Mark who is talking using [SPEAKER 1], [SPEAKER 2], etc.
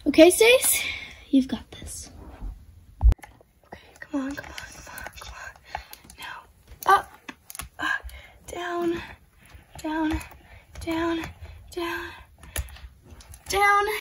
[SPEAKER 1] Okay, Stace? You've got this.
[SPEAKER 2] Okay, come on, come on, come on, come on. Now, up, down, down, down, down, down.